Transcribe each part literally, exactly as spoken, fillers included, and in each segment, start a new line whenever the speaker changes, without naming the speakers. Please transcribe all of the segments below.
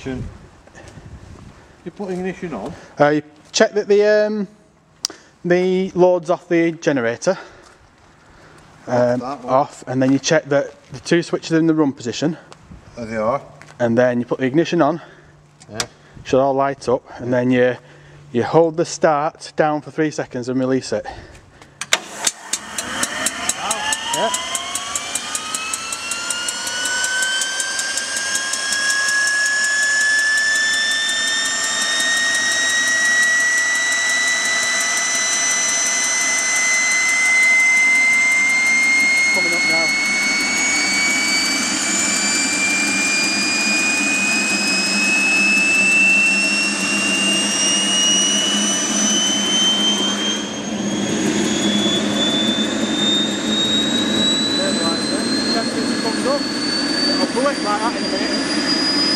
ignition. You put ignition on.
Uh, you check that the um, the load's off the generator. Um,
off,
off, and then you check that the two switches are in the run position.
There they are.
And then you put the ignition on.
Yeah.
Should all light up, and then you you hold the start down for three seconds and release it. Yeah. Coming up now. I'll pull it like that in a minute.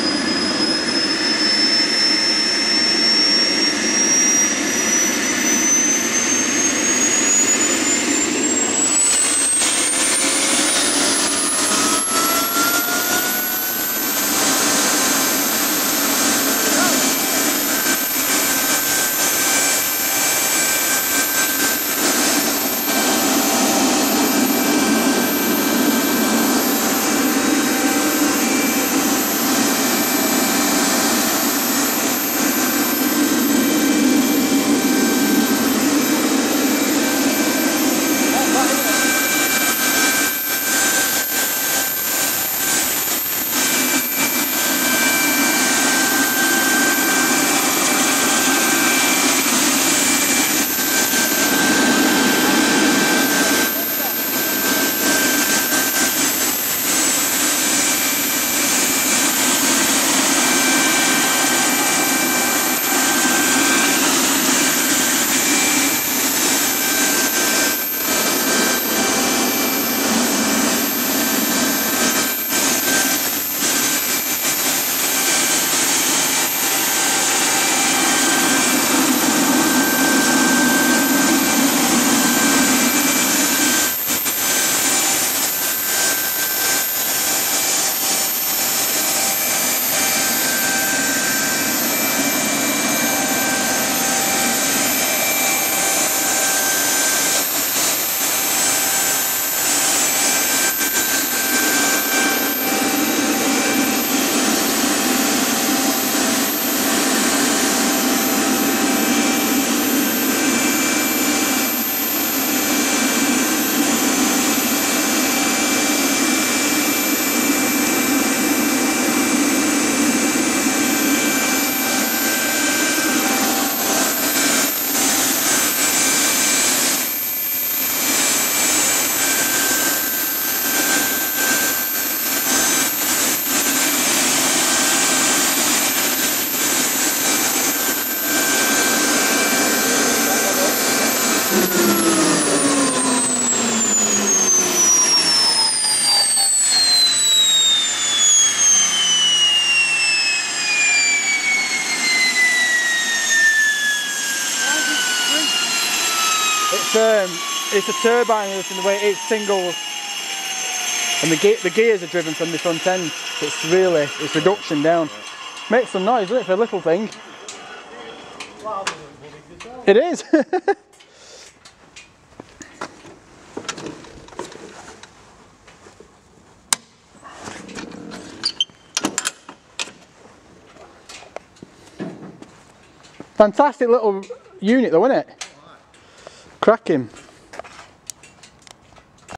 It's um, it's a turbine in the way it's single, and the, ge the gears are driven from the front end. It's really, it's reduction down. Makes some noise, doesn't it, for a little thing? It is. Fantastic little unit though, isn't it? Cracking.